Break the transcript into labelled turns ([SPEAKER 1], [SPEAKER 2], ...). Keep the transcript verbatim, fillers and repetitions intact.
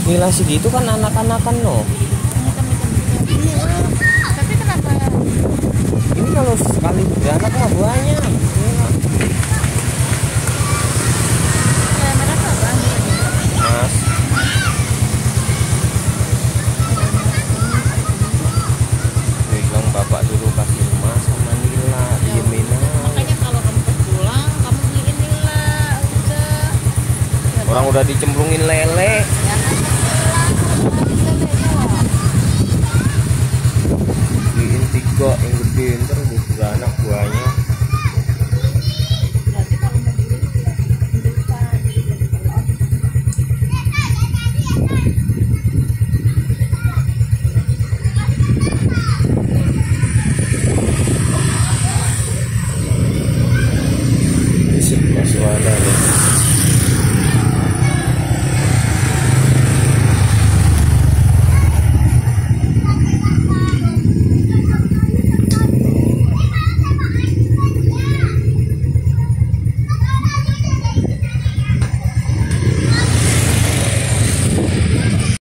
[SPEAKER 1] Nila segitu kan anak-anakan no.
[SPEAKER 2] Tapi kenapa?
[SPEAKER 1] Ini kalau sekali beranak mah banyak. Nila.
[SPEAKER 2] Kayak mereka apa?
[SPEAKER 1] Mas. Bilang bapak dulu kasih emas sama Nila, diemin aja.
[SPEAKER 2] Makanya kalau kamu pulang, kamu beliin Nila. Udah.
[SPEAKER 1] Orang udah dicemplungin lele.